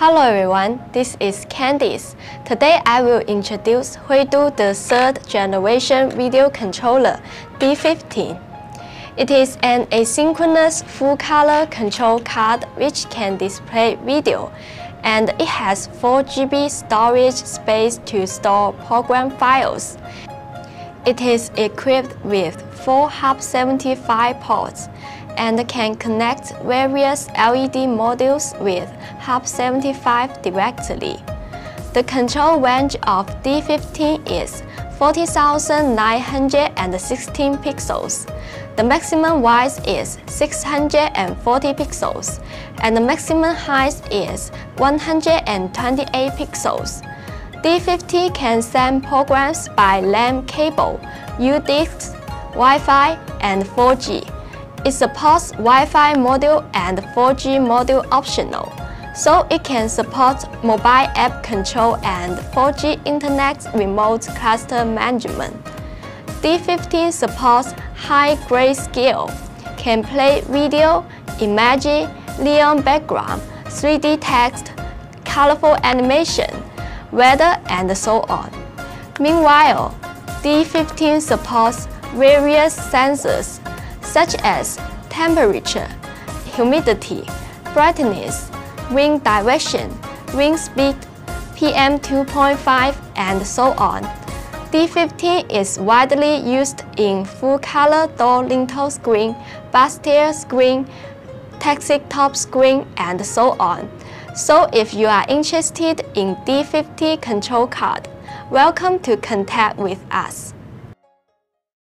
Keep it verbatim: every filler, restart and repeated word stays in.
Hello everyone, this is Candice. Today I will introduce Huidu the third generation video controller D fifteen. It is an asynchronous full-color control card which can display video, and it has four G B storage space to store program files. It is equipped with four H D seventy-five ports and can connect various L E D modules with H D seventy-five directly. The control range of D fifteen is forty thousand nine hundred sixteen pixels. The maximum width is six hundred forty pixels, and the maximum height is one hundred twenty-eight pixels. D fifteen can send programs by LAN cable, U D X, Wi-Fi, and four G. It supports Wi-Fi module and four G module optional, so it can support mobile app control and four G internet remote cluster management. D fifteen supports high grayscale, can play video, image, neon background, three D text, colorful animation, weather, and so on. Meanwhile, D fifteen supports various sensors such as temperature, humidity, brightness, wind direction, wind speed, P M two point five, and so on. D fifteen is widely used in full-color door lintel screen, bus stair screen, taxi top screen, and so on. So if you are interested in D fifteen control card, welcome to contact with us.